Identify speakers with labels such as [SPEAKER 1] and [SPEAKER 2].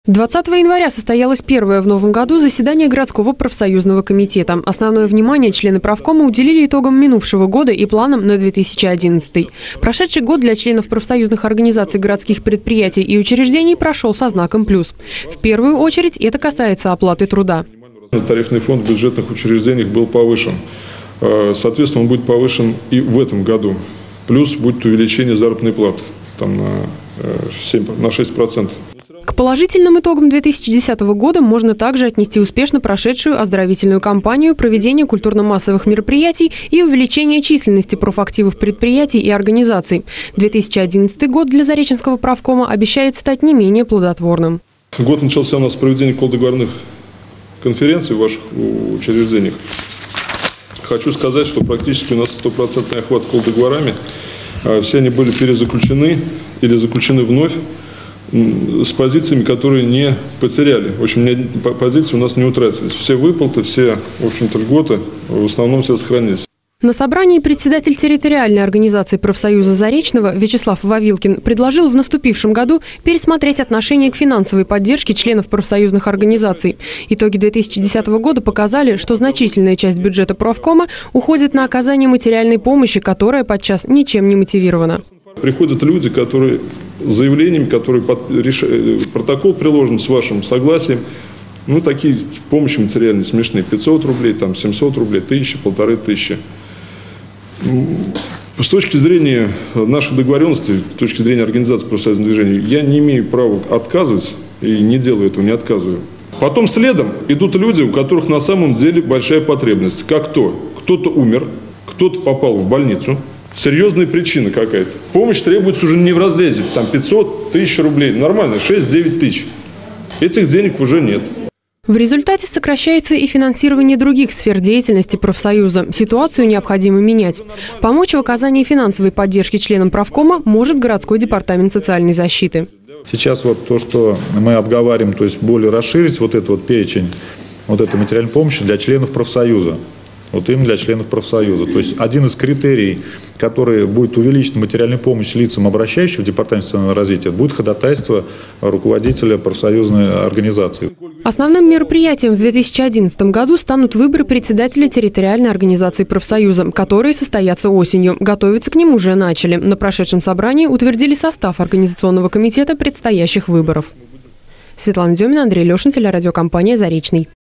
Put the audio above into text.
[SPEAKER 1] 20 января состоялось первое в новом году заседание городского профсоюзного комитета. Основное внимание члены правкома уделили итогам минувшего года и планам на 2011. Прошедший год для членов профсоюзных организаций городских предприятий и учреждений прошел со знаком «плюс». В первую очередь это касается оплаты труда.
[SPEAKER 2] Тарифный фонд в бюджетных учреждениях был повышен. Соответственно, он будет повышен и в этом году. Плюс будет увеличение заработной платы на 6%.
[SPEAKER 1] К положительным итогам 2010 года можно также отнести успешно прошедшую оздоровительную кампанию, проведение культурно-массовых мероприятий и увеличение численности профактивов предприятий и организаций. 2011 год для Зареченского правкома обещает стать не менее плодотворным.
[SPEAKER 2] Год начался у нас с проведения колл-договорных конференций в ваших учреждениях. Хочу сказать, что практически у нас 100% охват колл-договорами. Все они были перезаключены или заключены вновь с позициями, которые не потеряли. В общем, позиции у нас не утратились. Все выплаты, все, в общем-то, льготы в основном все сохранились.
[SPEAKER 1] На собрании председатель территориальной организации профсоюза Заречного Вячеслав Вавилкин предложил в наступившем году пересмотреть отношение к финансовой поддержке членов профсоюзных организаций. Итоги 2010 года показали, что значительная часть бюджета правкома уходит на оказание материальной помощи, которая подчас ничем не мотивирована.
[SPEAKER 2] Приходят люди, которые с заявлениями, которые протокол приложен с вашим согласием. Такие помощи материальные смешные. 500 рублей, 700 рублей, 1000, 1500. С точки зрения наших договоренностей, с точки зрения организации профсоюзного движения, я не имею права отказывать и не делаю этого, не отказываю. Потом следом идут люди, у которых на самом деле большая потребность. Как то? Кто-то умер, кто-то попал в больницу. Серьезная причина какая-то. Помощь требуется уже не в разрезе 500, 1000 рублей. Нормально, 6-9 тысяч. Этих денег уже нет.
[SPEAKER 1] В результате сокращается и финансирование других сфер деятельности профсоюза. Ситуацию необходимо менять. Помочь в оказании финансовой поддержки членам правкома может городской департамент социальной защиты.
[SPEAKER 3] Сейчас то, что мы обговариваем, то есть более расширить этот перечень, этой материальной помощи для членов профсоюза. Именно для членов профсоюза. То есть один из критерий, который будет увеличить материальную помощь лицам, обращающимся в Департамент социального развития, будет ходатайство руководителя профсоюзной организации.
[SPEAKER 1] Основным мероприятием в 2011 году станут выборы председателя территориальной организации профсоюза, которые состоятся осенью. Готовиться к ним уже начали. На прошедшем собрании утвердили состав организационного комитета предстоящих выборов. Светлана Демина, Андрей Лешин, телерадиокомпания «Заречный».